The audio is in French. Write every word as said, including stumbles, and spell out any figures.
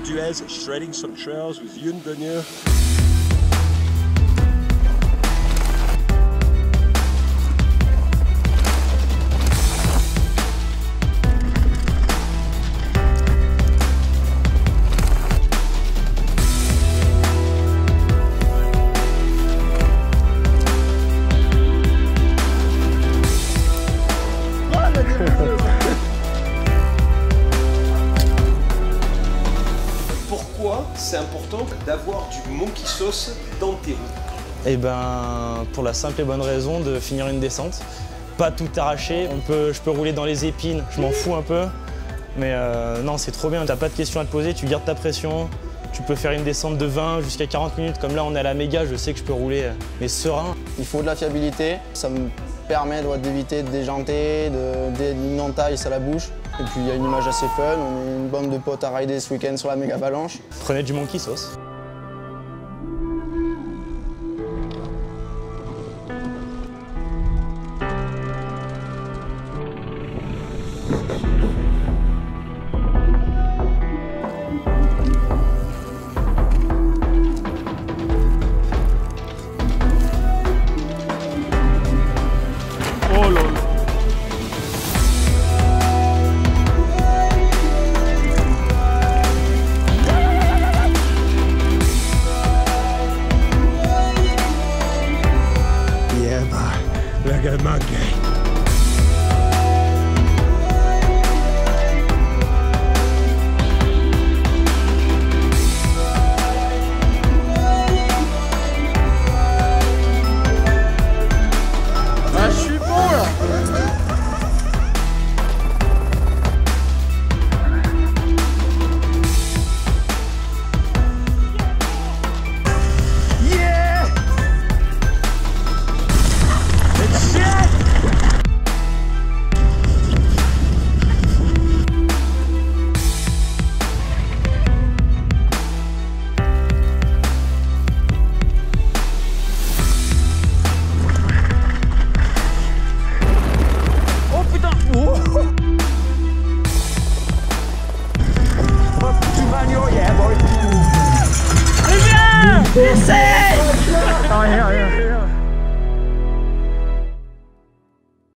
Duez shredding some trails with Yoon Denier. Pourquoi c'est important d'avoir du monkey sauce dans tes roues? Eh ben, pour la simple et bonne raison de finir une descente. Pas tout arracher, on peut, je peux rouler dans les épines, je m'en fous un peu. Mais euh, non, c'est trop bien, t'as pas de questions à te poser, tu gardes ta pression. Tu peux faire une descente de vingt jusqu'à quarante minutes, comme là on est à la méga, je sais que je peux rouler, mais serein. Il faut de la fiabilité, ça me permet d'éviter de déjanter, de, d'une entaille à la bouche. Et puis il y a une image assez fun, on est une bande de potes à rider ce week-end sur la méga avalanche. Prenez du monkey sauce. Oh là là. Yeah, boy. Look at my game. Ah, je suis bon là. This